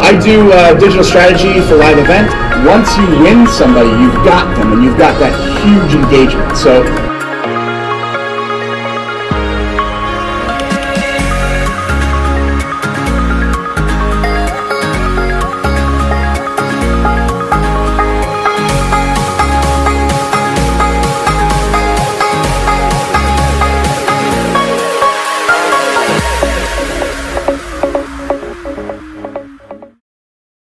I do digital strategy for live event. Once you win somebody, you've got them, and you've got that huge engagement. So